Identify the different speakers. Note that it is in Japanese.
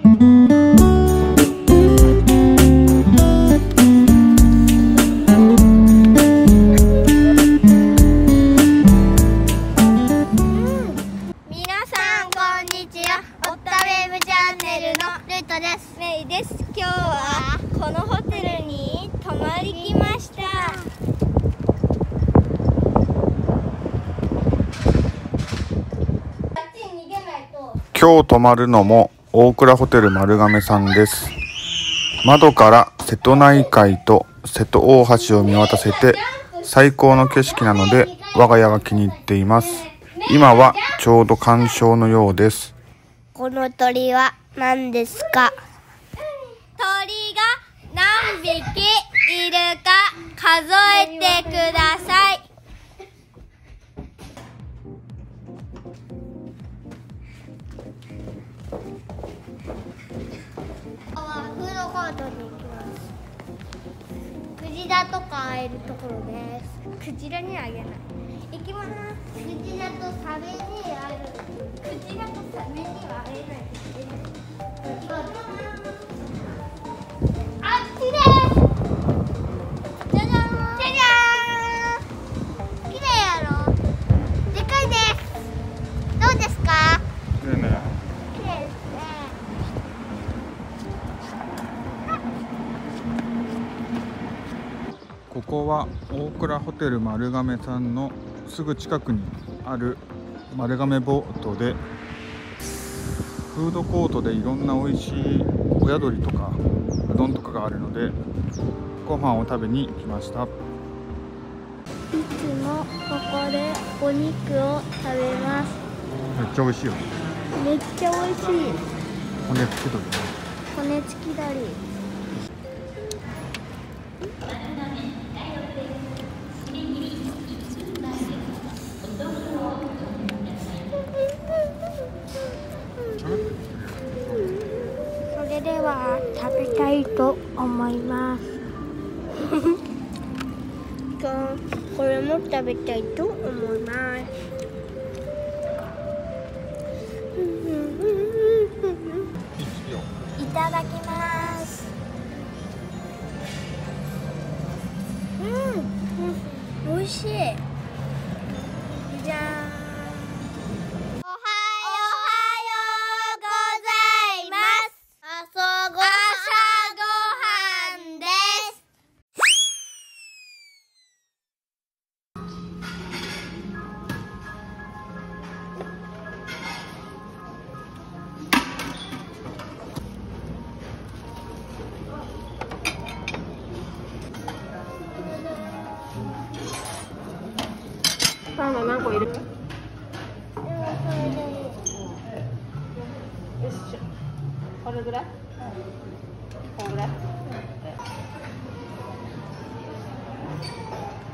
Speaker 1: メイです。今日はこのホテルに泊まり来ました。
Speaker 2: 今日泊まるのも大倉ホテル丸亀さんです。窓から瀬戸内海と瀬戸大橋を見渡せて最高の景色なので我が家が気に入っています。今はちょうど鑑賞のようです。
Speaker 1: この鳥は何ですか？鳥が何匹いるか数えてください。フードコートに行きます。クジラとか会えるところです。クジラにはあげない。行きます。クジラとサメに会える。クジラとサメには会えない。あっちです。じゃじゃーん。じゃじゃーん。綺麗やろ。でかいです。どうですか？
Speaker 2: 綺麗ね。
Speaker 1: 綺麗ですね。
Speaker 2: ここは大倉ホテル丸亀さんのすぐ近くにある丸亀ボートで、フードコートでいろんな美味しい親鳥とかうどんとかがあるのでご飯を食べに来ました。
Speaker 1: いつもここでお肉を食べます。
Speaker 2: めっちゃ美味しいよ。
Speaker 1: めっちゃ美味しい。
Speaker 2: 骨付き鳥ね。
Speaker 1: 骨付き鳥。それでは食べたいと思います。これも食べたいと思います。いただきます。美味しい。じゃーん。
Speaker 3: サウナ何個いる？よし、これぐらい？こんぐらい？